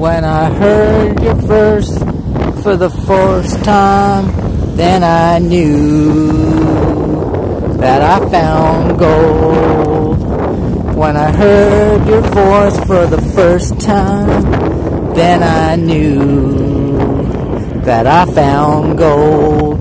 When I heard your verse for the first time, then I knew that I found gold. When I heard your voice for the first time, then I knew that I found gold.